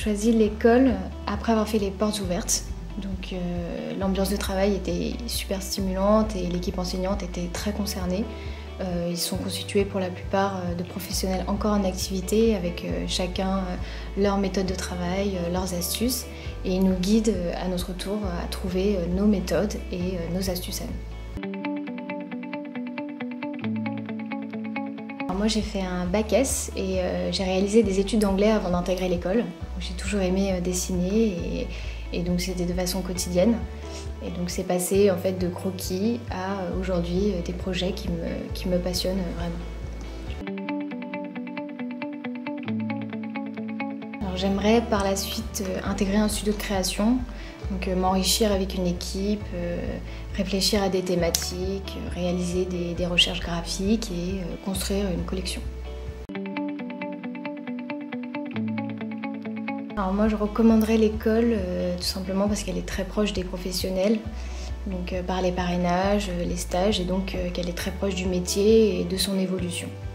choisi l'école après avoir fait les portes ouvertes. Donc l'ambiance de travail était super stimulante et l'équipe enseignante était très concernée. Ils sont constitués pour la plupart de professionnels encore en activité avec chacun leur méthode de travail, leurs astuces et ils nous guident à notre tour à trouver nos méthodes et nos astuces à nous. Alors moi j'ai fait un bac S et j'ai réalisé des études d'anglais avant d'intégrer l'école. J'ai toujours aimé dessiner et donc c'était de façon quotidienne. Et donc c'est passé en fait de croquis à aujourd'hui des projets qui me passionnent vraiment. Alors j'aimerais par la suite intégrer un studio de création, donc m'enrichir avec une équipe, réfléchir à des thématiques, réaliser des recherches graphiques et construire une collection. Alors moi je recommanderais l'école tout simplement parce qu'elle est très proche des professionnels, donc par les parrainages, les stages et donc qu'elle est très proche du métier et de son évolution.